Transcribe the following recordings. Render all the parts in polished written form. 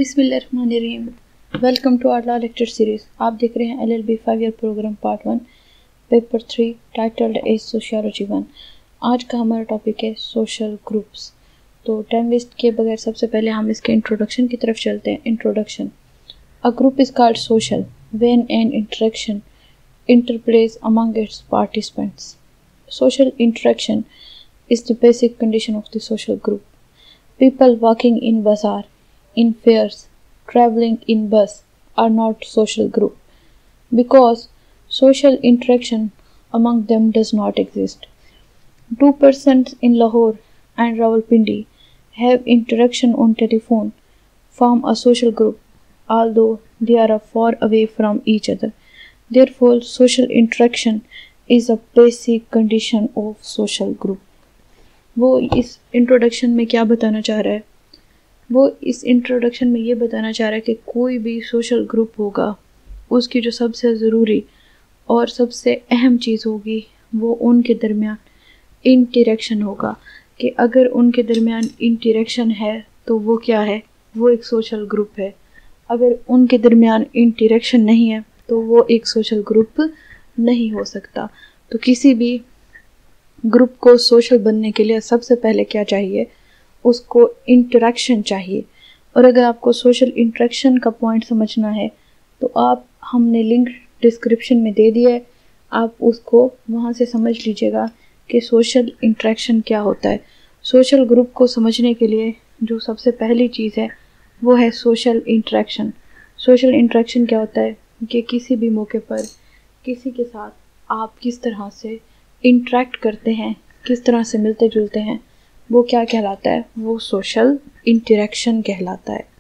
बिस्मिल्लाहिर्रहमानिर्रहीम। Welcome to our law lecture series. आप देख रहे हैं LLB 5 year program part 1 paper 3 titled as sociology 1। आज का हमारा टॉपिक है सोशल ग्रुप्स। तो टाइम वेस्ट किए बगैर सबसे पहले हम इसके इंट्रोडक्शन की तरफ चलते हैं। Introduction. A group is called social when an interaction interplays among its participants. Social interaction is the basic condition of the social group. People walking in bazaar, in fairs, traveling in bus are not social group because social interaction among them does not exist. Two persons in Lahore and Rawalpindi have interaction on telephone, form a social group, although they are far away from each other. Therefore, social interaction is a basic condition of social group. वो इस introduction में क्या बताना चाह रहा है? वो इस इंट्रोडक्शन में ये बताना चाह रहा है कि कोई भी सोशल ग्रुप होगा, उसकी जो सबसे ज़रूरी और सबसे अहम चीज़ होगी वो उनके दरमियान इंटरेक्शन होगा। कि अगर उनके दरमियान इंटरेक्शन है तो वो क्या है? वो एक सोशल ग्रुप है। अगर उनके दरमियान इंटरेक्शन नहीं है तो वो एक सोशल ग्रुप नहीं हो सकता। तो किसी भी ग्रुप को सोशल बनने के लिए सबसे पहले क्या चाहिए? उसको इंटरेक्शन चाहिए। और अगर आपको सोशल इंटरेक्शन का पॉइंट समझना है तो हमने लिंक डिस्क्रिप्शन में दे दिया है, आप उसको वहाँ से समझ लीजिएगा कि सोशल इंटरेक्शन क्या होता है। सोशल ग्रुप को समझने के लिए जो सबसे पहली चीज़ है वो है सोशल इंटरेक्शन। सोशल इंटरेक्शन क्या होता है कि किसी भी मौके पर किसी के साथ आप किस तरह से इंटरेक्ट करते हैं, किस तरह से मिलते जुलते हैं, वो क्या कहलाता है? वो सोशल इंटरेक्शन कहलाता है।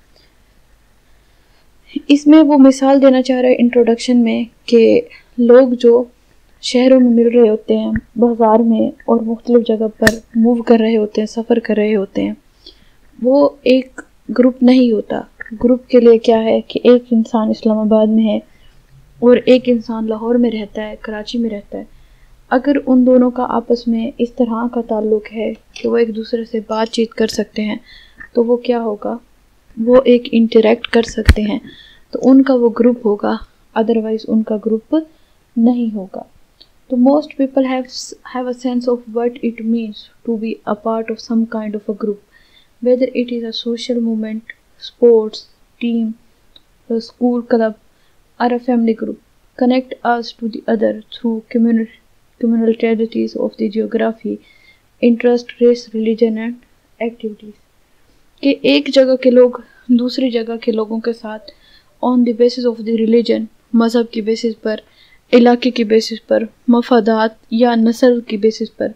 इसमें वो मिसाल देना चाह रहे हैं इंट्रोडक्शन में कि लोग जो शहरों में मिल रहे होते हैं, बाज़ार में और मुख्तलिफ जगह पर मूव कर रहे होते हैं, सफ़र कर रहे होते हैं, वो एक ग्रुप नहीं होता। ग्रुप के लिए क्या है कि एक इंसान इस्लामाबाद में है और एक इंसान लाहौर में रहता है, कराची में रहता है। अगर उन दोनों का आपस में इस तरह का ताल्लुक़ है कि वो एक दूसरे से बातचीत कर सकते हैं तो वो क्या होगा? वो एक इंटरेक्ट कर सकते हैं तो उनका वो ग्रुप होगा, अदरवाइज़ उनका ग्रुप नहीं होगा। तो most people have a sense of what it means to be a part of some kind of a group, whether it is a social movement, sports team, school club or a family group. Connect us to the other through communalities of the geography, interest, race, religion and activities. कि एक जगह के लोग दूसरी जगह के लोगों के साथ on the basis of the religion, मज़हब की बेसिस पर, इलाके की बेसिस पर, मफादात या नस्ल की बेसिस पर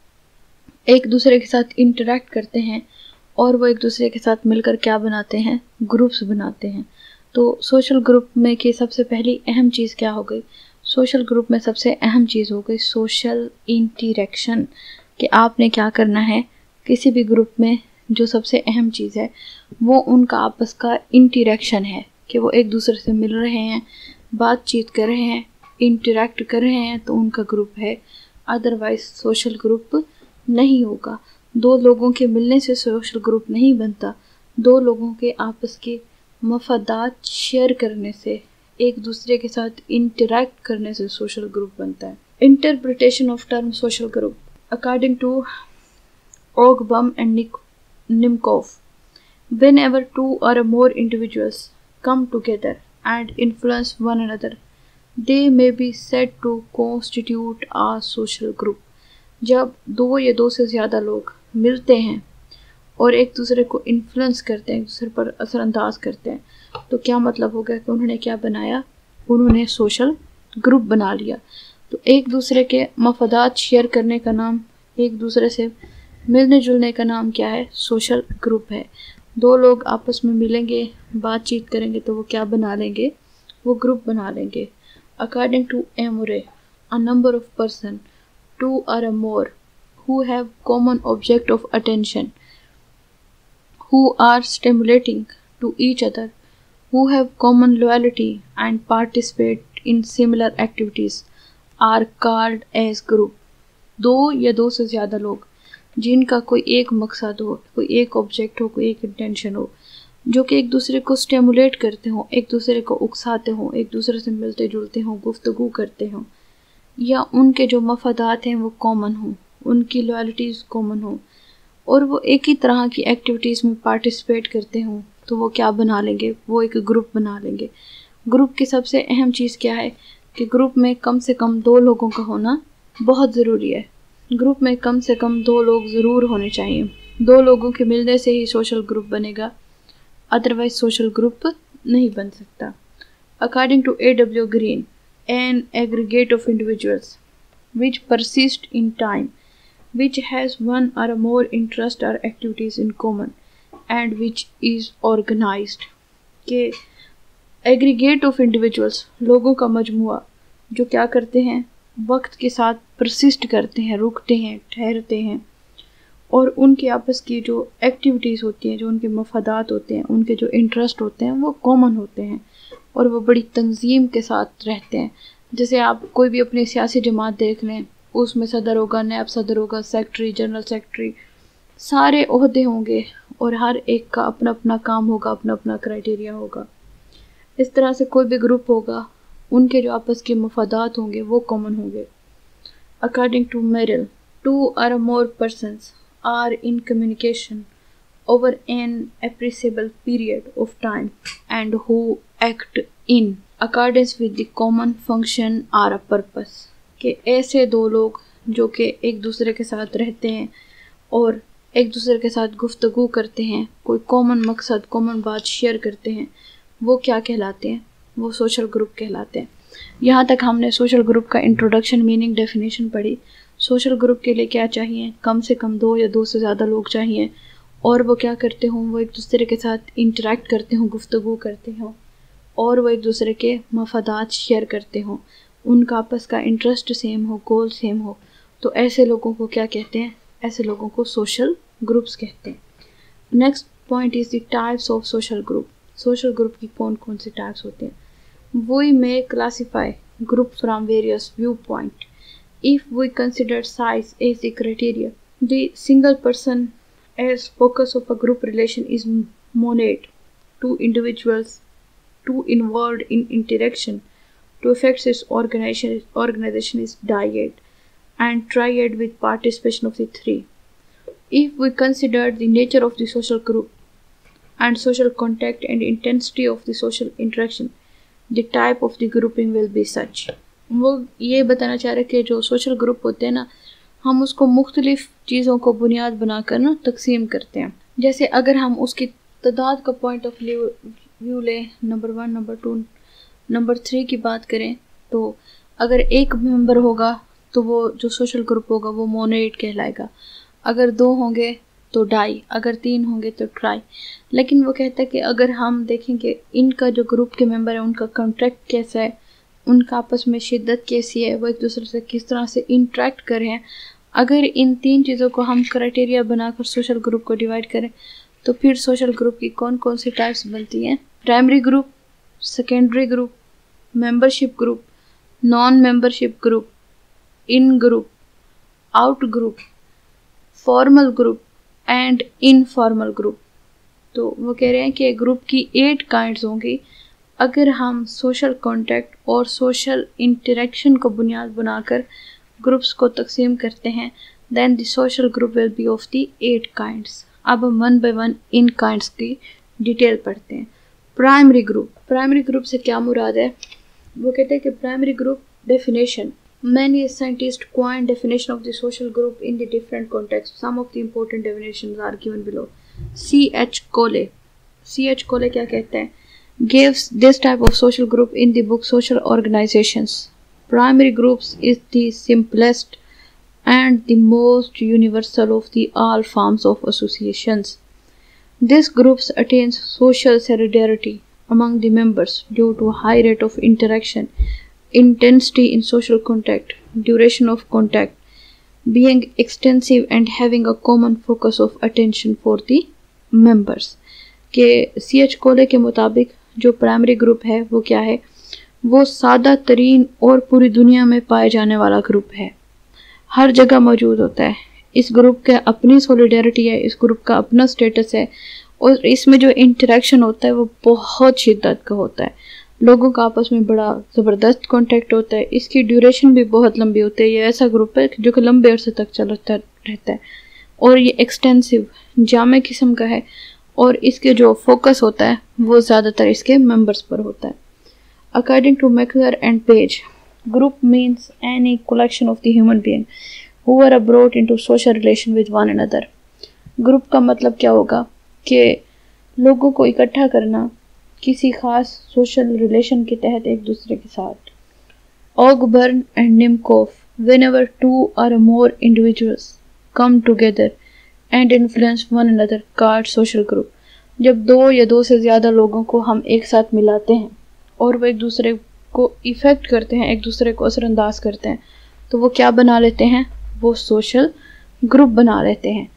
एक दूसरे के साथ इंटरेक्ट करते हैं और वो एक दूसरे के साथ मिलकर क्या बनाते हैं? ग्रुप्स बनाते हैं। तो सोशल ग्रुप में की सबसे पहली अहम चीज़ क्या हो गई? सोशल ग्रुप में सबसे अहम चीज़ हो गई सोशल इंटरेक्शन। कि आपने क्या करना है? किसी भी ग्रुप में जो सबसे अहम चीज़ है वो उनका आपस का इंटरेक्शन है कि वो एक दूसरे से मिल रहे हैं, बातचीत कर रहे हैं, इंटरेक्ट कर रहे हैं तो उनका ग्रुप है, अदरवाइज सोशल ग्रुप नहीं होगा। दो लोगों के मिलने से सोशल ग्रुप नहीं बनता, दो लोगों के आपस के मफादात शेयर करने से, एक दूसरे के साथ इंटरेक्ट करने से सोशल ग्रुप बनता है। Interpretation of term social group according to Ogburn and Nimkoff, whenever two or more individuals come together and influence one another, they may be said to constitute a social group. जब दो या दो से ज़्यादा लोग मिलते हैं और एक दूसरे को इन्फ्लुएंस करते हैं, एक दूसरे पर असरअंदाज करते हैं, तो क्या मतलब हो गया कि उन्होंने क्या बनाया? उन्होंने सोशल ग्रुप बना लिया। तो एक दूसरे के मफादात शेयर करने का नाम, एक दूसरे से मिलने जुलने का नाम क्या है? सोशल ग्रुप है। दो लोग आपस में मिलेंगे, बातचीत करेंगे तो वो क्या बना लेंगे? वो ग्रुप बना लेंगे। According to Amore, a number of person, two or a more, who have common object of attention, who are stimulating to each other, who have common loyalty and participate in similar activities are called as group. दो या दो से ज़्यादा लोग जिनका कोई एक मकसद हो, कोई एक ऑब्जेक्ट हो, कोई एक इंटेंशन हो, जो कि एक दूसरे को स्टिमुलेट करते हों, एक दूसरे को उकसाते हों, एक दूसरे से मिलते जुलते हों, गुफ्तगू करते हों, या उनके जो मफादात हैं वो कॉमन हों, उनकी लॉयल्टीज़ कॉमन हों, और वो एक ही तरह की एक्टिविटीज़ में पार्टिसिपेट करते हों, तो वो क्या बना लेंगे, वो एक ग्रुप बना लेंगे। ग्रुप की सबसे अहम चीज़ क्या है कि ग्रुप में कम से कम 2 लोगों का होना बहुत ज़रूरी है। ग्रुप में कम से कम 2 लोग ज़रूर होने चाहिए। 2 लोगों के मिलने से ही सोशल ग्रुप बनेगा, अदरवाइज सोशल ग्रुप नहीं बन सकता। According to A.W. Green, an aggregate of individuals which persist in time, which has one or more interests or activities in common and which is organized, के aggregate of individuals, लोगों का मजमुआ जो क्या करते हैं, वक्त के साथ परसिस्ट करते हैं, रुकते हैं, ठहरते हैं, और उनके आपस की जो एक्टिविटीज़ होती हैं, जो उनके मफादात होते हैं, उनके जो इंटरेस्ट होते हैं वो कॉमन होते हैं, और वो बड़ी तंजीम के साथ रहते हैं। जैसे आप कोई भी अपनी सियासी जमात देख लें, उसमें सदर होगा, नायब सदर होगा, सेक्रेटरी, जनरल सेक्रेटरी, सारे ओहदे होंगे और हर एक का अपना अपना काम होगा, अपना अपना क्राइटेरिया होगा। इस तरह से कोई भी ग्रुप होगा, उनके जो आपस के मफादात होंगे वो कॉमन होंगे। According to Merrill, 2 or more persons are in communication over an appreciable period of time and who act in accordance with the common function or a purpose, कि ऐसे 2 लोग जो कि एक दूसरे के साथ रहते हैं और एक दूसरे के साथ गुफ्तगू करते हैं, कोई कॉमन मकसद, कॉमन बात शेयर करते हैं, वो क्या कहलाते हैं, वो सोशल ग्रुप कहलाते हैं। यहाँ तक हमने सोशल ग्रुप का इंट्रोडक्शन, मीनिंग, डेफिनेशन पढ़ी। सोशल ग्रुप के लिए क्या चाहिए, कम से कम 2 या 2 से ज़्यादा लोग चाहिए, और वो क्या करते हों, वो एक दूसरे के साथ इंटरेक्ट करते हों, गुफ्तगू करते हों, और वो एक दूसरे के मफादात शेयर करते हों, उनका आपस का इंटरेस्ट सेम हो, गोल सेम हो। तो ऐसे लोगों को क्या कहते हैं, ऐसे लोगों को सोशल ग्रुप्स कहते हैं। Next point is the types of social group. Social group की कौन कौन से टाइप्स होते हैं? We may classify group from various viewpoint. If we consider size as the criteria, the single person as focus of a group relation is monad. 2 individuals, 2 involved in interaction to affect its organization is dyad, and triad with participation of the 3. If we consider the nature of the social group and social contact and intensity of the social interaction, the type of the grouping will be such. वो ये बताना चाह रहे कि जो social group होते हैं ना, हम उसको मुख्तलिफ चीज़ों को बुनियाद बनाकर ना तकसीम करते हैं। जैसे अगर हम उसकी तादाद का पॉइंट ऑफ व्यू लें, नंबर 1, नंबर 2, नंबर 3 की बात करें, तो अगर एक मेंबर होगा तो वो जो सोशल ग्रुप होगा वो मोनेट कहलाएगा। अगर 2 होंगे तो डाई, अगर 3 होंगे तो ट्राई। लेकिन वो कहता है कि अगर हम देखें कि इनका जो ग्रुप के मेंबर है उनका कॉन्ट्रैक्ट कैसा है, उनका आपस में शिद्दत कैसी है, वो एक दूसरे से किस तरह से इंटरेक्ट कर रहे हैं, अगर इन 3 चीज़ों को हम क्राइटेरिया बनाकर सोशल ग्रुप को डिवाइड करें, तो फिर सोशल ग्रुप की कौन कौन सी टाइप्स बनती हैं? Primary group, secondary group, membership group, non membership group, in group, out group, formal group and informal group. तो वो कह रहे हैं कि ग्रुप की 8 काइंड्स होंगी। अगर हम सोशल कॉन्टैक्ट और सोशल इंटरेक्शन को बुनियाद बनाकर ग्रुप्स को तकसीम करते हैं, then the social group will be of the 8 kinds. अब हम 1 बाय 1 इन काइंड्स की डिटेल पढ़ते हैं। प्राइमरी ग्रुप, प्राइमरी ग्रुप से क्या मुराद है? वो कहते हैं कि primary group definition, many scientists coin definition of the social group in the different contexts. Some of the important definitions are given below. C.H. Cole क्या कहते हैं? Gives this type of social group in the book Social Organizations. Primary groups is the simplest and the most universal of the all forms of associations. This groups attains social solidarity among the members due to high rate of interaction, intensity in social contact, duration of contact, being extensive and having a common focus of attention for the members. के C.H. कोले के मुताबिक जो primary group है वो क्या है? वो सादा तरीन और पूरी दुनिया में पाए जाने वाला ग्रुप है, हर जगह मौजूद होता है। इस ग्रुप का अपनी सॉलिडेरिटी है, इस ग्रुप का अपना स्टेटस है और इसमें जो इंटरेक्शन होता है वो बहुत शिद्दत का होता है, लोगों का आपस में बड़ा ज़बरदस्त कांटेक्ट होता है। इसकी ड्यूरेशन भी बहुत लंबी होती है। ये ऐसा ग्रुप है जो कि लंबे अरसे तक चलता रहता है और ये एक्सटेंसिव जामे किस्म का है और इसके जो फोकस होता है वो ज़्यादातर इसके मेंबर्स पर होता है। According to MacIver and Page, group means any collection of the human being who are brought into social relation with one another. Group का मतलब क्या होगा कि लोगों को इकट्ठा करना किसी खास सोशल रिलेशन के तहत एक दूसरे के साथ। Ogburn and Nimkoff, whenever two or more individuals come together and influence one another called social group। जब दो या दो से ज़्यादा लोगों को हम एक साथ मिलाते हैं और वो एक दूसरे को इफ़ेक्ट करते हैं, एक दूसरे को असरअंदाज करते हैं, तो वो क्या बना लेते हैं, वो सोशल ग्रुप बना लेते हैं।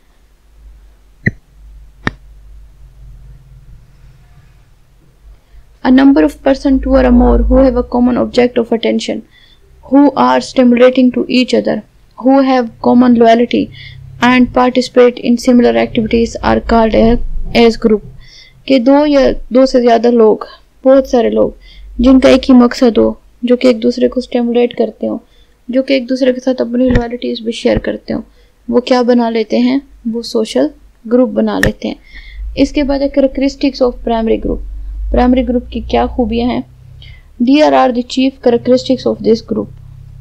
A number of persons, two or more, who have a common object of attention, who are stimulating to each other, who have common loyalty and participate in similar activities are called as group। कि दो या दो से ज़्यादा लोग, बहुत सारे लोग जिनका एक ही मकसद हो, जो कि एक दूसरे को स्टिमुलेट करते हो, जो कि एक दूसरे के साथ अपनी लॉयल्टीज भी शेयर करते हो, वो क्या बना लेते हैं, वो सोशल ग्रुप बना लेते हैं। इसके बाद है characteristics of primary group. Primary group की क्या खूबियां हैं? There are the chief characteristics of this group।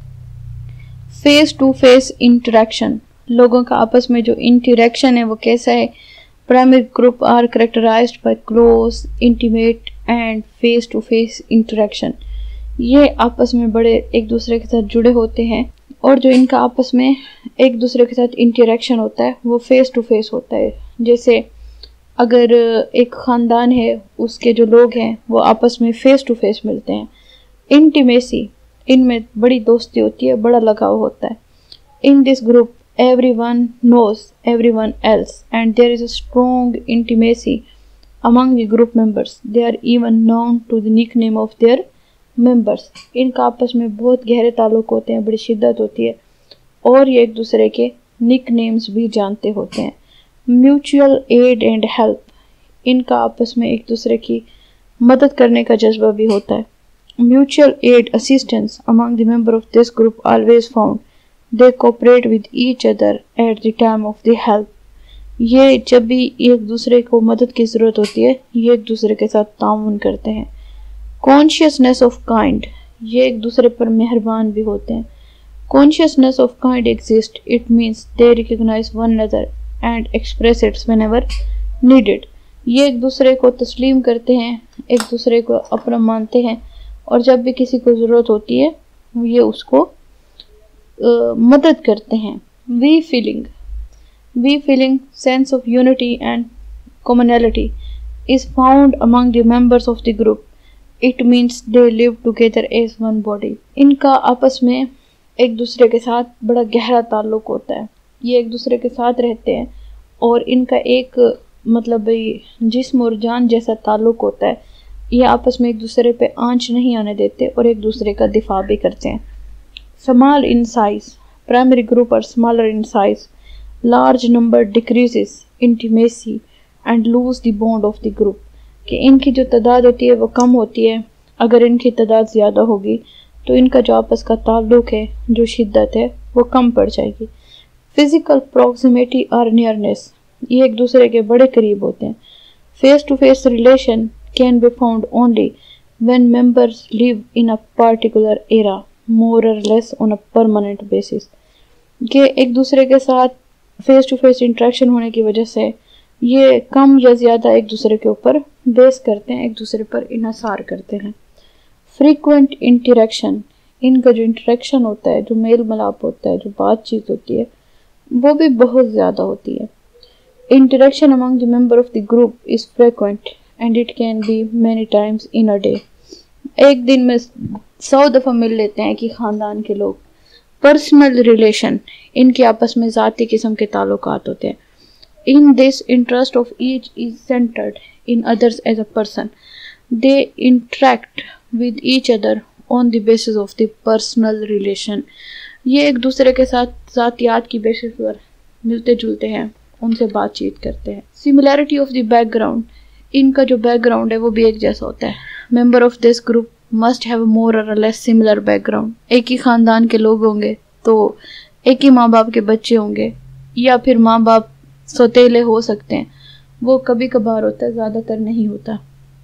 Face to face interaction, लोगों का आपस में जो इंटरेक्शन है वो कैसा है? Primary group are characterized by close, intimate and face to face interaction. ये आपस में बड़े एक दूसरे के साथ जुड़े होते हैं और जो इनका आपस में एक दूसरे के साथ इंटरेक्शन होता है वो फेस टू फेस होता है। जैसे अगर एक ख़ानदान है, उसके जो लोग हैं वो आपस में फ़ेस टू फेस मिलते हैं। इंटीमेसी, इनमें बड़ी दोस्ती होती है, बड़ा लगाव होता है। In this group everyone knows everyone else and there is a strong intimacy among the group members. They are even known to the nick name of their members. इनका आपस में बहुत गहरे ताल्लुक़ होते हैं, बड़ी शिद्दत होती है और ये एक दूसरे के निक नेम्स भी जानते होते हैं। म्यूचुअल एड एंड हेल्प, इनका आपस में एक दूसरे की मदद करने का जज्बा भी होता है। Mutual aid assistance among the member of this group always found, they cooperate with each other at the time of the help. ये जब भी एक दूसरे को मदद की ज़रूरत होती है, ये एक दूसरे के साथ ताउन करते हैं। कॉन्शियसनेस ऑफ काइंड, ये एक दूसरे पर मेहरबान भी होते हैं। Consciousness of kind exist, it means they recognise one another and express its whenever needed. ये एक दूसरे को तस्लीम करते हैं, एक दूसरे को अपना मानते हैं और जब भी किसी को ज़रूरत होती है ये उसको मदद करते हैं। We feeling sense of unity and commonality is found among the members of the group, it means they live together as one body. इनका आपस में एक दूसरे के साथ बड़ा गहरा ताल्लुक़ होता है, ये एक दूसरे के साथ रहते हैं और इनका एक मतलब जिस्म और जान जैसा ताल्लुक़ होता है। ये आपस में एक दूसरे पे आंच नहीं आने देते और एक दूसरे का दिफा भी करते हैं। Small in size, primary group are smaller in size, large number decreases intimacy and lose the bond of the group. कि इनकी जो तादाद होती है वो कम होती है, अगर इनकी तादाद ज़्यादा होगी तो इनका जो आपस का ताल्लुक़ है, जो शिद्दत है, वो कम पड़ जाएगी। फिजिकल प्रॉक्सिमिटी और नियरनेस, ये एक दूसरे के बड़े करीब होते हैं। Face to face relation can be found only when members live in a particular area more or less on a permanent basis. कि एक दूसरे के साथ फेस टू फेस इंटरेक्शन होने की वजह से ये कम या ज़्यादा एक दूसरे के ऊपर बेस करते हैं, एक दूसरे पर इन्हसार करते हैं। फ्रीक्वेंट इंटरेक्शन, इनका जो इंटरेक्शन होता है, जो मेल मिलाप होता है, जो बातचीत होती है, वो भी बहुत ज़्यादा होती है। Interaction among the member of the group is frequent and it can be many times in a day. एक दिन में 100 दफ़ा मिल लेते हैं कि ख़ानदान के लोग। पर्सनल रिलेशन, इनके आपस में ज़ाती किस्म के ताल्लुकात होते हैं। In this interest of each is centred in others as a person, they interact with each other on the basis of the personal relation. ये एक दूसरे के साथ ज़ातियात की बेसिस पर मिलते जुलते हैं उनसे बातचीत करते हैं। सिमिलैरिटी ऑफ द बैकग्राउंड, इनका जो बैकग्राउंड है वो भी एक जैसा होता है। Member of this group must have more or less similar background. एक ही खानदान के लोग होंगे तो एक ही माँ बाप के बच्चे होंगे, या फिर माँ बाप सौतेले हो सकते हैं, वो कभी कभार होता है, ज़्यादातर नहीं होता।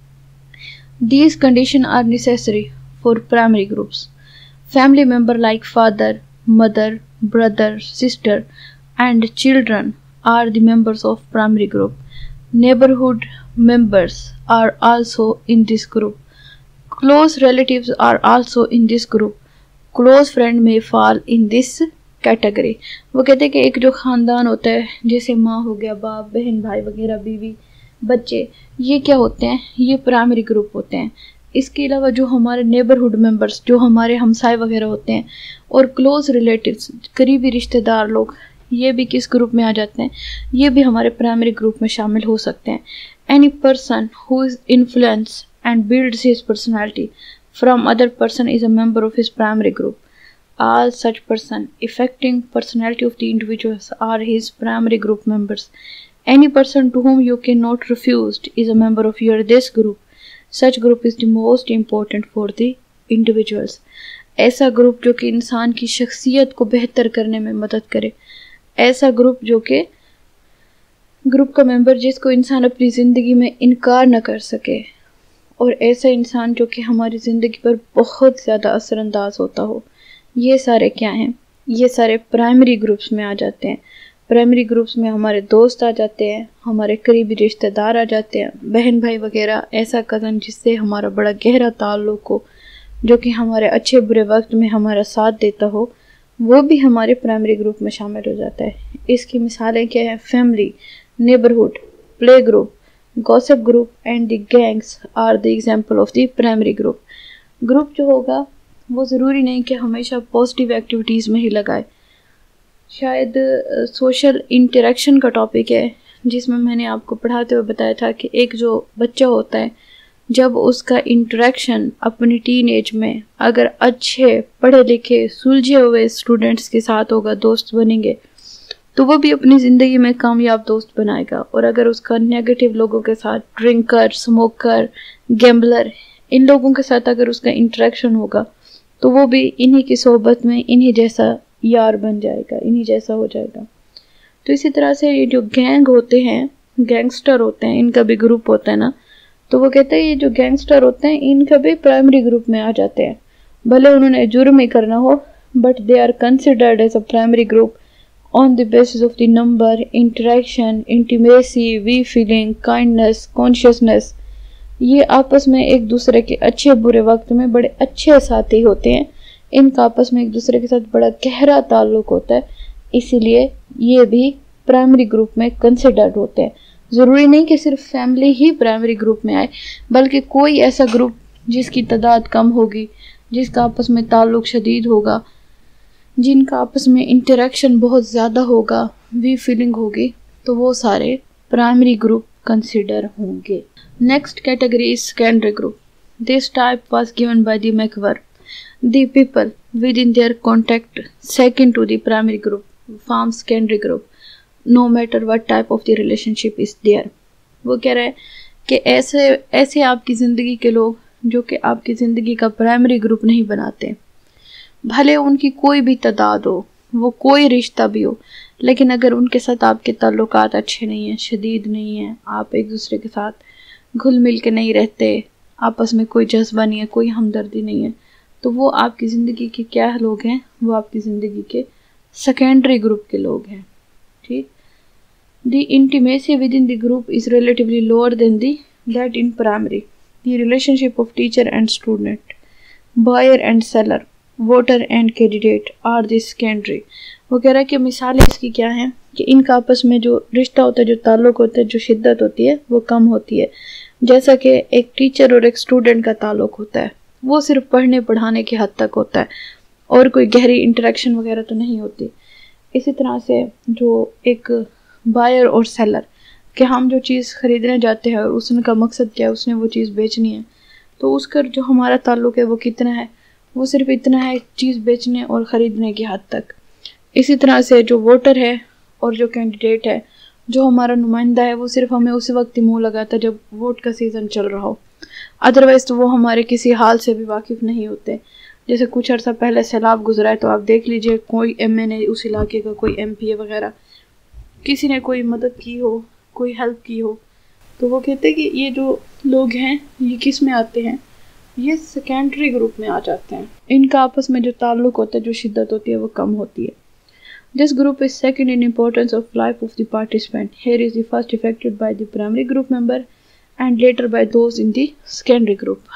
These conditions are necessary for primary groups. Family member like father, mother, brother, sister, and children are the members of primary group. Neighborhood members are also in this group. Close relatives are also in this group. Close friend may fall in this category. वो कहते हैं कि एक जो ख़ानदान होता है, जैसे माँ हो गया, बाप, बहन, भाई वगैरह, बीवी, बच्चे, ये क्या होते हैं, ये प्राइमरी ग्रुप होते हैं। इसके अलावा जो हमारे नेबरहुड मेंबर्स, जो हमारे हमसाए वगैरह होते हैं, और क्लोज रिलेटिव्स, करीबी रिश्तेदार लोग, ये भी किस ग्रुप में आ जाते हैं, ये भी हमारे प्राइमरी ग्रुप में शामिल हो सकते हैं। Any person who is influence and builds his personality from other person is a member of his primary group. All such person affecting personality of the individuals are his primary group members. Any person to whom you cannot refuse is a member of your this group. Such group is the most important for the individuals. ऐसा group जो कि इंसान की शख्सियत को बेहतर करने में मदद करे, ऐसा ग्रुप जो कि ग्रुप का मेंबर जिसको इंसान अपनी ज़िंदगी में इनकार न कर सके, और ऐसा इंसान जो कि हमारी ज़िंदगी पर बहुत ज़्यादा असरअंदाज होता हो। ये सारे क्या हैं, ये सारे प्राइमरी ग्रुप्स में आ जाते हैं। प्राइमरी ग्रुप्स में हमारे दोस्त आ जाते हैं, हमारे करीबी रिश्तेदार आ जाते हैं, बहन भाई वगैरह, ऐसा कज़न जिससे हमारा बड़ा गहरा ताल्लुक़ हो, जो कि हमारे अच्छे बुरे वक्त में हमारा साथ देता हो, वो भी हमारे प्राइमरी ग्रुप में शामिल हो जाता है। इसकी मिसालें क्या हैं? Family, neighbourhood, play group, gossip group and the gangs are the example of the primary group. Group जो होगा वो ज़रूरी नहीं कि हमेशा पॉजिटिव एक्टिविटीज़ में ही लगाए। शायद सोशल इंटरेक्शन का टॉपिक है, जिसमें मैंने आपको पढ़ाते हुए बताया था कि एक जो बच्चा होता है, जब उसका इंटरेक्शन अपनी टीन एज में अगर अच्छे पढ़े लिखे सुलझे हुए स्टूडेंट्स के साथ होगा, दोस्त बनेंगे, तो वो भी अपनी ज़िंदगी में कामयाब दोस्त बनाएगा। और अगर उसका नेगेटिव लोगों के साथ, ड्रिंकर, स्मोकर, गैम्बलर, इन लोगों के साथ अगर उसका इंटरेक्शन होगा, तो वो भी इन्हीं की सोहबत में इन्हीं जैसा यार बन जाएगा, इन्हीं जैसा हो जाएगा। तो इसी तरह से ये जो गैंग होते हैं, गैंगस्टर होते हैं, इनका भी ग्रुप होता है ना, तो वो कहते हैं ये जो गैंगस्टर होते हैं इनका भी प्राइमरी ग्रुप में आ जाते हैं। भले उन्होंने जुर्म ही करना हो, but they are considered as a primary group on the basis of the number, interaction, intimacy, we feeling, kindness, consciousness. ये आपस में एक दूसरे के अच्छे बुरे वक्त में बड़े अच्छे साथी होते हैं। इनका आपस में एक दूसरे के साथ बड़ा गहरा ताल्लुक होता है, इसीलिए ये भी प्राइमरी ग्रुप में कंसिडर्ड होते हैं। ज़रूरी नहीं कि सिर्फ फैमिली ही प्राइमरी ग्रुप में आए, बल्कि कोई ऐसा ग्रुप जिसकी तादाद कम होगी, जिसका आपस में ताल्लुक शदीद होगा, जिनका आपस में इंटरेक्शन बहुत ज़्यादा होगा, वी फीलिंग होगी, तो वो सारे प्राइमरी ग्रुप कंसिडर होंगे। Next category is secondary group. This type was given by the McVer. The people within their contact second to the primary group form secondary group, no matter what type of the relationship is there. वो कह रहा है कि ऐसे आपकी ज़िंदगी के लोग जो कि आपकी ज़िंदगी का प्राइमरी ग्रुप नहीं बनाते, भले उनकी कोई भी तादाद हो, वो कोई रिश्ता भी हो, लेकिन अगर उनके साथ आपके ताल्लुकात अच्छे नहीं हैं, शदीद नहीं हैं, आप एक दूसरे के साथ घुल मिल के नहीं रहते, आपस में कोई जज्बा नहीं है, कोई हमदर्दी नहीं है, तो वो आपकी ज़िंदगी के क्या लोग हैं? वो आपकी ज़िंदगी के सेकेंडरी ग्रुप के लोग हैं। ठीक। The intimacy within the group is relatively lower than that in primary. The relationship of teacher and student, buyer and seller, voter and candidate are the secondary. वो कह रहा है कि मिसालें इसकी क्या हैं कि इनका आपस में जो रिश्ता होता है, जो ताल्लुक़ होता है, जो शिद्दत होती है, वो कम होती है। जैसा कि एक टीचर और एक स्टूडेंट का ताल्लुक़ होता है, वो सिर्फ पढ़ने पढ़ाने की हद तक होता है और कोई गहरी इंटरेक्शन वगैरह तो नहीं होती। इसी तरह से जो एक बायर और सेलर, कि हम जो चीज़ ख़रीदने जाते हैं और उसका मकसद क्या है, उसने वो चीज़ बेचनी है, तो उसका जो हमारा ताल्लुक़ है वो कितना है? वो सिर्फ इतना है चीज़ बेचने और ख़रीदने की हद तक। इसी तरह से जो वोटर है और जो कैंडिडेट है, जो हमारा नुमाइंदा है वो सिर्फ हमें उसी वक्त ही मुँह लगाता है जब वोट का सीज़न चल रहा हो, अदरवाइज़ तो वो हमारे किसी हाल से भी वाकिफ़ नहीं होते। जैसे कुछ अर्सा पहले सैलाब गुजरा है तो आप देख लीजिए, कोई MNA उस इलाके का, कोई MPA वगैरह, किसी ने कोई मदद की हो, कोई हेल्प की हो, तो वो कहते हैं कि ये जो लोग हैं ये किस में आते हैं, ये सेकेंडरी ग्रुप में आ जाते हैं। इनका आपस में जो ताल्लुक़ होता है, जो शिद्दत होती है वो कम होती है। This group is second in importance of life of the participant. Here is the first affected by the primary group member and later by those in the secondary group.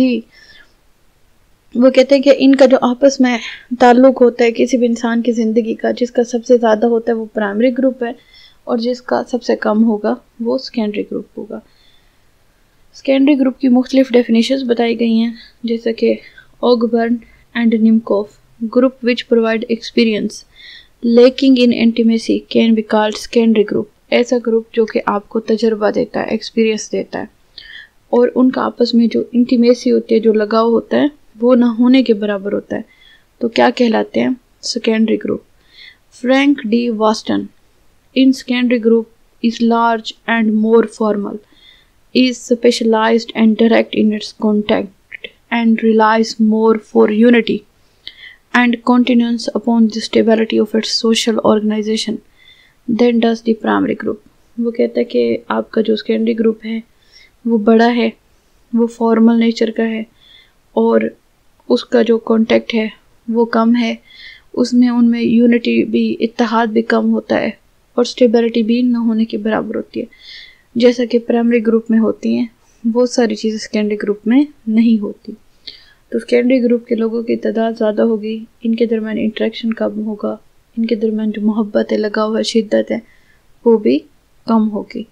वो कहते हैं कि इनका जो आपस में ताल्लुक़ होता है किसी भी इंसान की ज़िंदगी का, जिसका सबसे ज़्यादा होता है वो प्राइमरी ग्रुप है और जिसका सबसे कम होगा वो सेकेंडरी ग्रुप होगा। सेकेंडरी ग्रुप की मुख्तलिफ डेफिनेशंस बताई गई हैं, जैसे कि Ogburn and Nimkoff, group which provide experience lacking in intimacy can be called secondary group. ऐसा ग्रुप जो कि आपको तजर्बा देता है, एक्सपीरियंस देता है, और उनका आपस में जो इंटीमेसी होती है, जो लगाव होता है, वो ना होने के बराबर होता है, तो क्या कहलाते हैं? Secondary group. फ्रैंक डी वास्टन, in secondary group is large and more formal, is specialized and direct in its contact and relies more for unity and continuance upon the stability of its social organization than does the primary group। वो कहता है कि आपका जो secondary group है वो बड़ा है, वो फॉर्मल नेचर का है और उसका जो कॉन्टेक्ट है वो कम है, उसमें उनमें यूनिटी भी, इत्तेहाद भी कम होता है और स्टेबिलिटी भी न होने के बराबर होती है, जैसा कि प्राइमरी ग्रुप में होती हैं। वो सारी चीज़ें सेकेंडरी ग्रुप में नहीं होती। तो सेकेंडरी ग्रुप के लोगों की तादाद ज़्यादा होगी, इनके दरमियान इंटरेक्शन कम होगा, इनके दरमियान जो मोहब्बत है, लगाव है, शिद्दत है, वो भी कम होगी।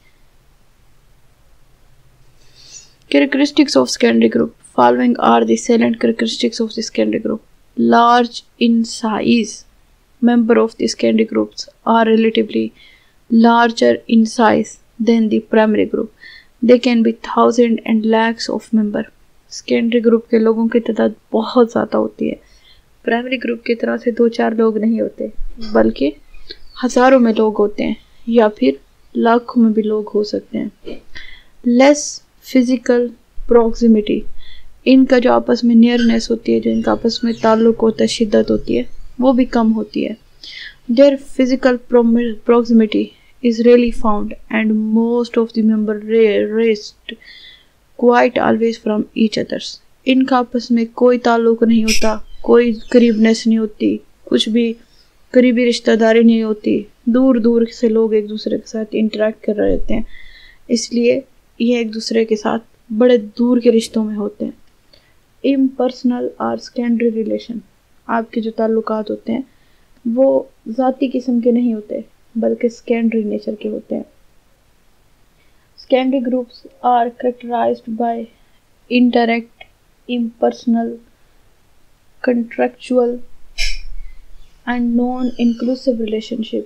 Characteristics of secondary group, following are the salient characteristics of the secondary group. Large in size, member of the secondary groups are relatively larger in size than the primary group. They can be thousands and lakhs of member. Secondary group के लोगों की तादाद बहुत ज़्यादा होती है। Primary group की तरह से 2-4 लोग नहीं होते, बल्कि हज़ारों में लोग होते हैं या फिर लाखों में भी लोग हो सकते हैं। लेस फिज़िकल प्रॉक्सिमिटी, इनका जो आपस में नियरनेस होती है, जो इनका आपस में ताल्लुक़ होता है, शिद्दत होती है, वो भी कम होती है। Their physical proximity is rarely found and most of the members rest quite always from each others. इनका आपस में कोई ताल्लुक़ नहीं होता, कोई करीबनेस नहीं होती, कुछ भी करीबी रिश्तेदारी नहीं होती, दूर दूर से लोग एक दूसरे के साथ इंटरेक्ट कर रहे होते हैं, इसलिए ये एक दूसरे के साथ बड़े दूर के रिश्तों में होते हैं। इम्पर्सनल और सेकेंडरी रिलेशन, आपके जो ताल्लुकात होते हैं वो ज़ाती किस्म के नहीं होते, बल्कि सेकेंडरी नेचर के होते हैं। Secondary groups are characterised by indirect, impersonal, contractual and non-inclusive relationship.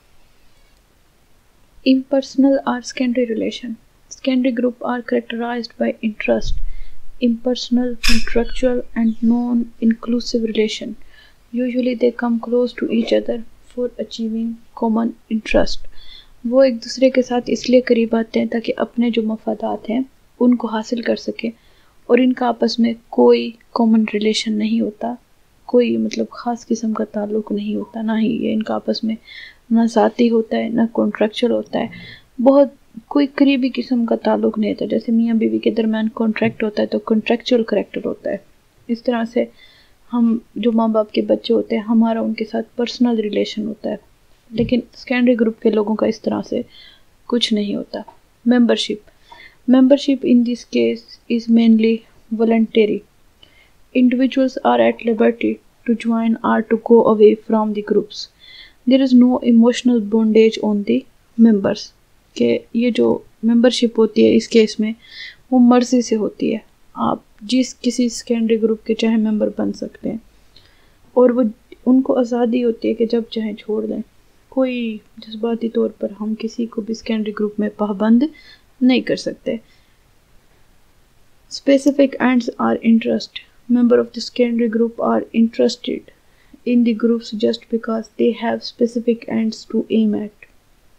Impersonal or secondary relation. Secondary group are characterized by interest, impersonal, contractual and non-inclusive relation. Usually they come close to each other for achieving common interest. वो एक दूसरे के साथ इसलिए करीब आते हैं ताकि अपने जो मफादात हैं उनको हासिल कर सकें, और इनका आपस में कोई कॉमन रिलेशन नहीं होता, कोई मतलब ख़ास किस्म का ताल्लुक़ नहीं होता, ना ही ये इनका आपस में ना ज़ाती होता है ना कॉन्ट्रैक्चुअल होता है, बहुत कोई करीबी किस्म का ताल्लुक़ नहीं होता। जैसे मियाँ बीवी के दरमियान कॉन्ट्रैक्ट होता है तो कॉन्ट्रैक्चुअल करैक्टर होता है, इस तरह से हम जो माँ बाप के बच्चे होते हैं हमारा उनके साथ पर्सनल रिलेशन होता है, लेकिन सेकेंडरी ग्रुप के लोगों का इस तरह से कुछ नहीं होता। Membership in this case is mainly voluntary. Individuals are at liberty to join or to go away from the groups. There is no emotional bondage on the members. कि ये जो membership होती है इस केस में वो मर्ज़ी से होती है, आप जिस किसी सेकेंडरी ग्रुप के चाहे मेंबर बन सकते हैं, और वो उनको आज़ादी होती है कि जब चाहे छोड़ दें। कोई जज्बाती तौर पर हम किसी को भी सेकेंडरी ग्रुप में पाबंद नहीं कर सकते। Specific ends are interest. Members of the secondary group are interested in the groups just because they have specific ends to aim at.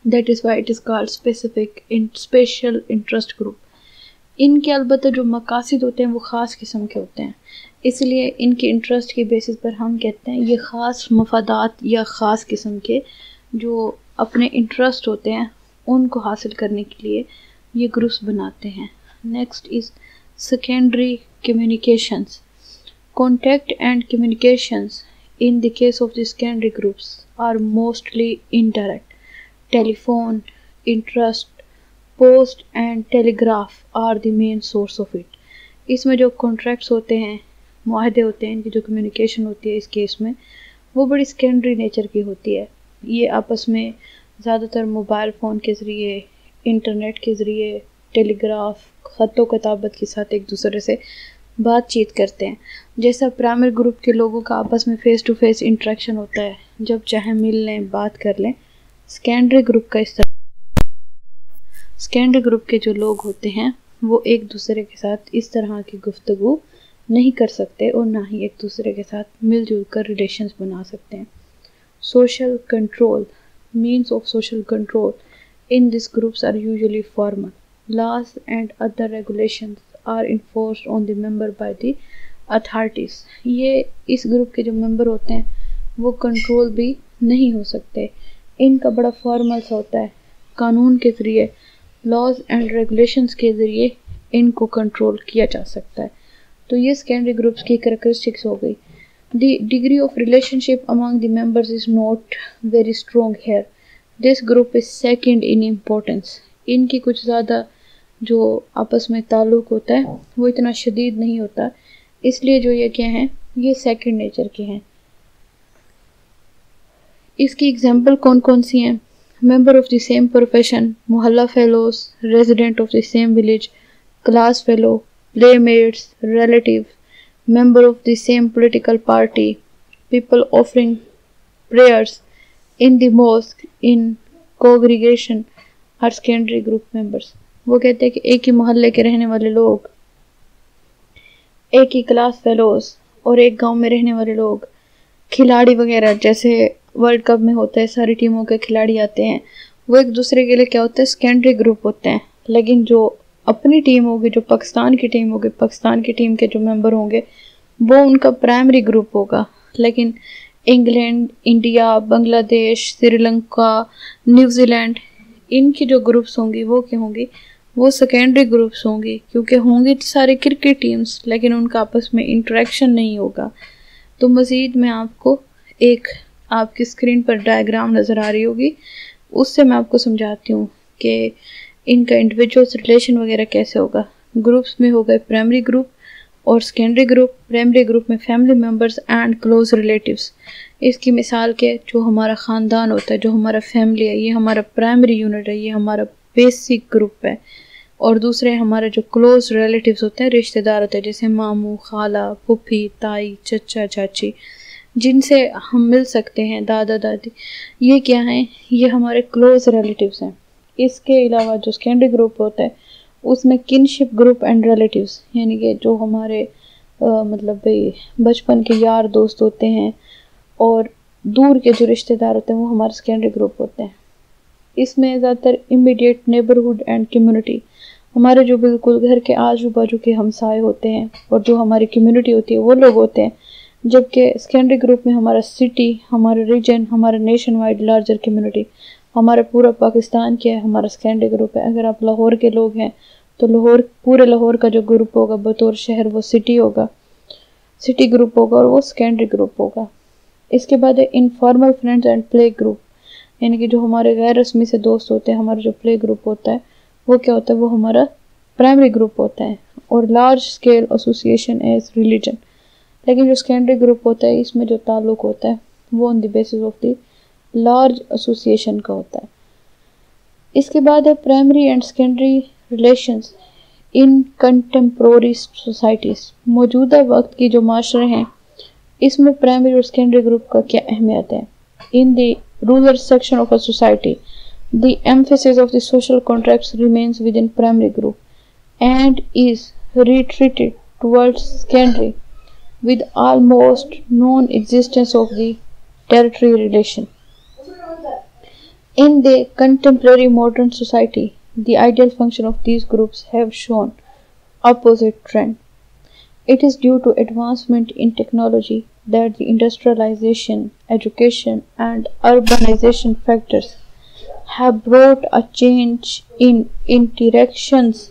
That is why it is called special interest group. इनके अलबत्ता जो मकासद होते हैं वो ख़ास किस्म के होते हैं, इसलिए इनके इंटरेस्ट की बेसिस पर हम कहते हैं ये ख़ास मफादात या ख़ास किस्म के जो अपने इंटरेस्ट होते हैं उनको हासिल करने के लिए ये ग्रुप्स बनाते हैं। Next is secondary communications. Contact and communications in the case of the secondary groups are mostly indirect. Telephone, interest, post and telegraph are the main source of it. इसमें जो कॉन्ट्रैक्ट्स होते हैं, मुआहदे होते हैं, इनकी जो कम्युनिकेशन होती है इस केस में वो बड़ी सेकेंडरी नेचर की होती है। ये आपस में ज़्यादातर मोबाइल फ़ोन के ज़रिए, इंटरनेट के ज़रिए, टेलीग्राफ, ख़त किताबत के साथ एक दूसरे से बातचीत करते हैं। जैसा प्राइमरी ग्रुप के लोगों का आपस में फ़ेस टू फेस इंटरेक्शन होता है, जब चाहे मिल लें, बात कर लें। सेकेंडरी ग्रुप का सेकेंडरी ग्रुप के जो लोग होते हैं वो एक दूसरे के साथ इस तरह की गुफ्तगू नहीं कर सकते और ना ही एक दूसरे के साथ मिलजुल कर रिलेशंस बना सकते हैं। Social control, means of social control in this groups are usually formal. Laws and other regulations are enforced on the member by the authorities। ये इस ग्रुप के जो मेंबर होते हैं वो कंट्रोल भी नहीं हो सकते, इनका बड़ा फॉर्मल सा होता है। कानून के ज़रिए, लॉज एंड रेगुलेशंस के ज़रिए इनको कंट्रोल किया जा सकता है। तो ये सेकेंडरी ग्रुप्स की कैरेक्टरिस्टिक्स हो गई। The degree of relationship among the members is not very strong here. This group is second in importance. इनकी कुछ ज़्यादा जो आपस में ताल्लुक़ होता है वो इतना शदीद नहीं होता, इसलिए जो ये क्या हैं ये सेकंड नेचर के हैं। इसकी एग्जांपल कौन कौन सी हैं? Member of the same profession, mohalla fellows, resident of the same village, class fellow, playmates, relative, member of the same political party, people offering prayers in the mosque in congregation are secondary group members. वो कहते हैं कि एक ही मोहल्ले के रहने वाले लोग, एक ही क्लास फेलोज और एक गांव में रहने वाले लोग, खिलाड़ी वगैरह जैसे वर्ल्ड कप में होता है, सारी टीमों के खिलाड़ी आते हैं, वो एक दूसरे के लिए क्या होता है सेकेंडरी ग्रुप होते हैं। लेकिन जो अपनी टीम होगी, जो पाकिस्तान की टीम होगी, पाकिस्तान की टीम के जो मेंबर होंगे वो उनका प्राइमरी ग्रुप होगा। लेकिन England, India, Bangladesh, Sri Lanka, New Zealand, इनकी जो ग्रुप्स होंगी वो क्या होंगी, वो सेकेंडरी ग्रुप्स होंगी, क्योंकि होंगी तो सारे क्रिकेट टीम्स लेकिन उनका आपस में इंटरेक्शन नहीं होगा। तो मज़ीद मैं आपको एक आपकी स्क्रीन पर डायग्राम नज़र आ रही होगी, उससे मैं आपको समझाती हूँ कि इनका इंडिविजुअल्स रिलेशन वगैरह कैसे होगा। ग्रुप्स में हो गए प्राइमरी ग्रुप और सेकेंडरी ग्रुप। प्राइमरी ग्रुप में family members and close relatives. इसकी मिसाल के जो हमारा ख़ानदान होता है, जो हमारा फैमिली है, ये हमारा प्राइमरी यूनिट है, ये हमारा बेसिक ग्रुप है। और दूसरे हमारे जो क्लोज रिलेटिव्स होते हैं, रिश्तेदार होते हैं, जैसे मामू, खाला, फूफी, ताई, चचा, चाची, जिनसे हम मिल सकते हैं, दादा दादी, ये क्या हैं, ये हमारे क्लोज रिलेटिव्स हैं। इसके अलावा जो सेकेंडरी ग्रुप होता है उसमें किनशिप ग्रुप एंड रिलेटिव्स, यानी कि जो हमारे मतलब भाई बचपन के यार दोस्त होते हैं और दूर के जो रिश्तेदार होते हैं वो हमारे सेकेंडरी ग्रुप होते हैं। इसमें ज़्यादातर इमीडिएट नेबरहुड एंड कम्युनिटी, हमारे जो बिल्कुल घर के आजू बाजू के हमसाए होते हैं और जो हमारी कम्युनिटी होती है वो लोग होते हैं। जबकि सेकेंडरी ग्रुप में हमारा सिटी, हमारा रीजन, हमारा नेशन वाइड लार्जर कम्युनिटी, हमारा पूरा पाकिस्तान क्या है, हमारा सेकेंडरी ग्रुप है। अगर आप लाहौर के लोग हैं तो लाहौर, पूरे लाहौर का जो ग्रुप होगा बतौर शहर वो सिटी होगा, सिटी ग्रुप होगा और वो सेकेंडरी ग्रुप होगा। इसके बाद है informal friends and play group, यानी कि जो हमारे गैर रस्मी से दोस्त होते हैं, हमारा जो प्ले ग्रुप होता है वो क्या होता है, वो हमारा प्राइमरी ग्रुप होता है। और large scale association as religion, लेकिन जो सेकेंडरी ग्रुप होता है इसमें जो ताल्लुक होता है वो on the basis of the large association का होता है। इसके बाद है primary and secondary relations in contemporary societies. मौजूदा वक्त की जो माशरे हैं इसमें प्राइमरी और सेकेंडरी ग्रुप का क्या अहमियत है। In the rural section of a society the emphasis of the social contracts remains within primary group and is retreated towards secondary with almost non-existence of the territory relation. In the contemporary modern society, the ideal function of these groups have shown opposite trend. It is due to advancement in technology that the industrialization, education, and urbanization factors have brought a change in interactions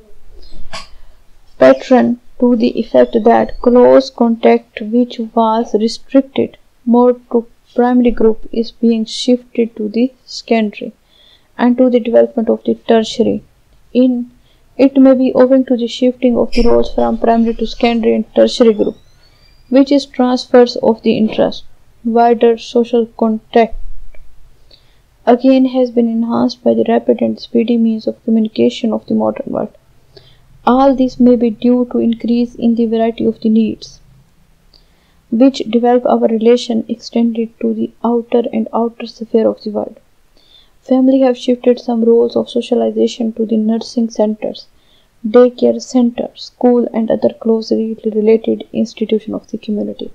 pattern to the effect that close contact, which was restricted more to primary group, is being shifted to the secondary and to the development of the tertiary. In it may be owing to the shifting of the roles from primary to secondary and tertiary group, which is transfers of the interest. Wider social contact again has been enhanced by the rapid and speedy means of communication of the modern world. All this may be due to increase in the variety of the needs, which develop our relation extended to the outer sphere of the world. Family have shifted some roles of socialization to the nursing centers, daycare centers, school and other closely related institutions of the community.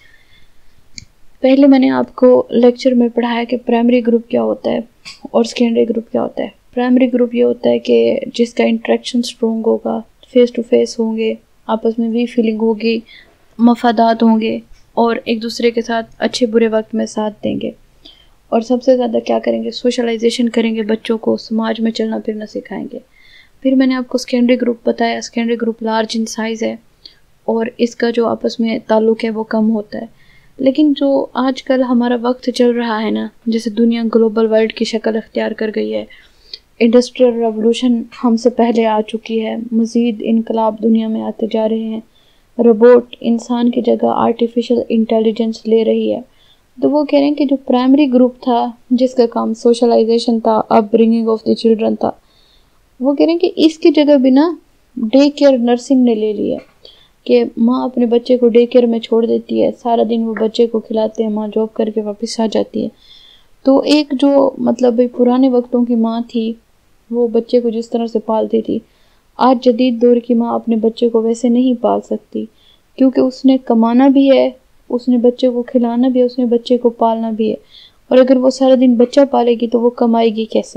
पहले मैंने आपको lecture में पढ़ाया कि primary group क्या होता है और सेकेंडरी ग्रुप क्या होता है। प्राइमरी ग्रुप ये होता है कि जिसका इंटरेक्शन स्ट्रॉन्ग होगा, फेस टू फेस होंगे, आपस में भी फीलिंग होगी, मफादात होंगे और एक दूसरे के साथ अच्छे बुरे वक्त में साथ देंगे और सबसे ज़्यादा क्या करेंगे, सोशलाइजेशन करेंगे, बच्चों को समाज में चलना फिरना सिखाएंगे। फिर मैंने आपको सेकेंडरी ग्रुप बताया। Secondary group large in size है और इसका जो आपस में ताल्लुक़ है वो कम होता है। लेकिन जो आजकल हमारा वक्त चल रहा है ना, जैसे दुनिया ग्लोबल वर्ल्ड की शक्ल अख्तियार कर गई है, इंडस्ट्रियल रेवोल्यूशन हमसे पहले आ चुकी है, मज़ीद इनकलाब दुनिया में आते जा रहे हैं, रोबोट इंसान की जगह आर्टिफिशियल इंटेलिजेंस ले रही है। तो वो कह रहे हैं कि जो प्राइमरी ग्रुप था जिसका काम सोशलाइजेशन था, अपब्रिंगिंग ऑफ द चिल्ड्रन था, वो कह रहे हैं कि इसकी जगह भी ना डे केयर नर्सिंग ने ले ली है कि माँ अपने बच्चे को डे केयर में छोड़ देती है, सारा दिन वो बच्चे को खिलाते हैं, माँ जॉब करके वापस आ जाती है। तो एक जो मतलब भाई पुराने वक्तों की माँ थी वो बच्चे को जिस तरह से पालती थी, आज जदीद दौर की माँ अपने बच्चे को वैसे नहीं पाल सकती, क्योंकि उसने कमाना भी है, उसने बच्चे को खिलाना भी है, उसने बच्चे को पालना भी है। और अगर वो सारा दिन बच्चा पालेगी तो वो कमाएगी कैसे।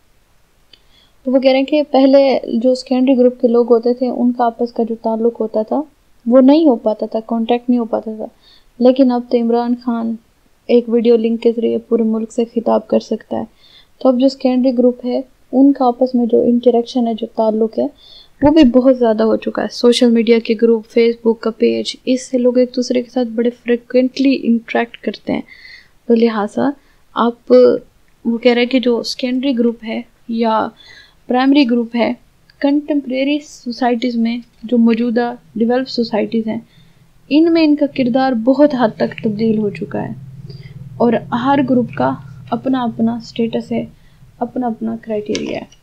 तो वो कह रहे हैं कि पहले जो सेकेंडरी ग्रुप के लोग होते थे उनका आपस का जो ताल्लुक़ होता था वो नहीं हो पाता था, कांटेक्ट नहीं हो पाता था। लेकिन अब तो इमरान खान एक वीडियो लिंक के ज़रिए पूरे मुल्क से खिताब कर सकता है। तो अब जो सेकेंडरी ग्रुप है उनका आपस में जो इंटरेक्शन है, जो ताल्लुक़ है, वो भी बहुत ज़्यादा हो चुका है। सोशल मीडिया के ग्रुप, फेसबुक का पेज, इससे लोग एक दूसरे के साथ बड़े फ्रिक्वेंटली इंटरेक्ट करते हैं। तो लिहाजा आप वो कह रहे हैं कि जो सेकेंडरी ग्रुप है या प्राइमरी ग्रुप है, कंटेम्प्रेरी सोसाइटीज़ में जो मौजूदा डेवलप सोसाइटीज़ हैं इनमें इनका किरदार बहुत हद तक तब्दील हो चुका है और हर ग्रुप का अपना अपना स्टेटस है, अपना अपना क्राइटेरिया है।